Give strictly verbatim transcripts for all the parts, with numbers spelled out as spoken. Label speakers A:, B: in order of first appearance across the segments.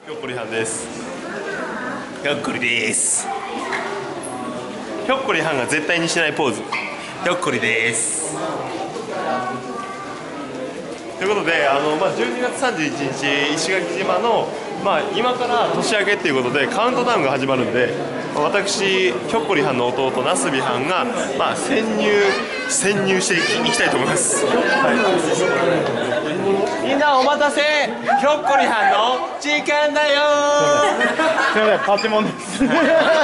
A: ひょっこりはんです。ひょっこりです。ひょっこりはんが絶対にしないポーズ。ひょっこりです。ということで、あのまあじゅうにがつさんじゅういちにち石垣島のまあ今から年明けっていうことでカウントダウンが始まるんで、私ひょっこりはんの弟なすびはんがまあ潜入潜入していきたいと思います。はい、みんなお待たせ、ひょっこりはんの時間だよー。
B: すみません、パチモンです。すみま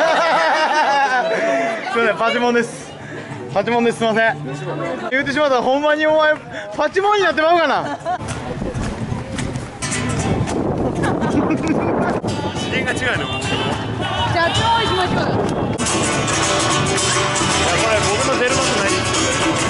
B: せん、パチモンです。パチモンです。すみません。言うてしまったらほんまにお前パチモンになってまうかな。
A: 次元が違うの。
C: じゃあ超行きましょうよ。
A: これ僕の出る場所ないです。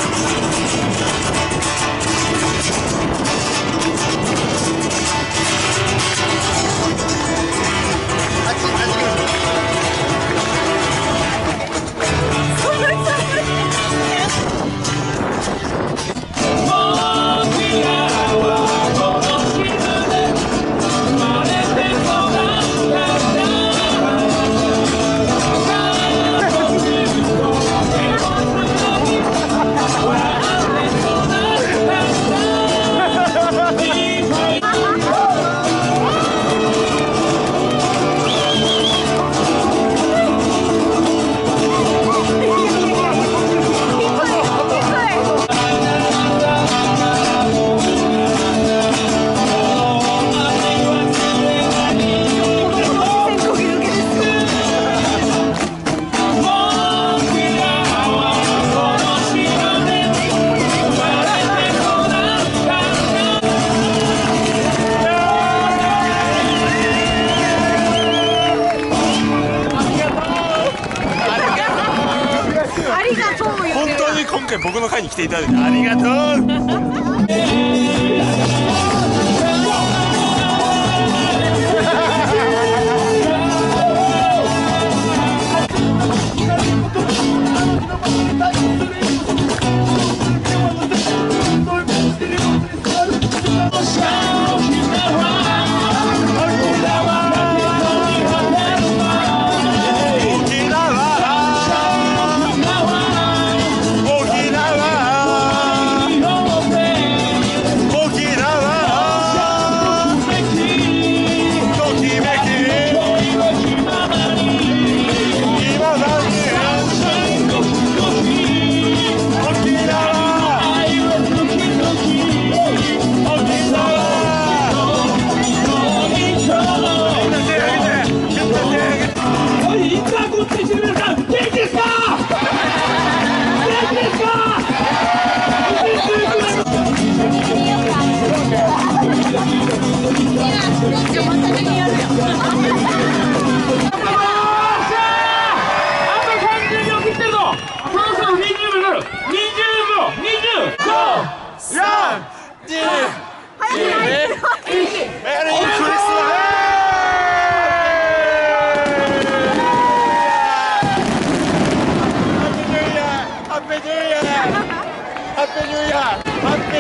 A: 今回僕の会に来ていただいてありがとう。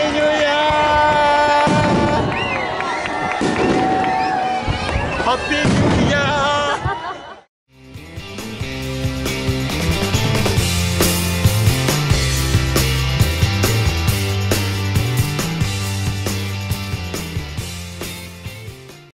A: ハッピー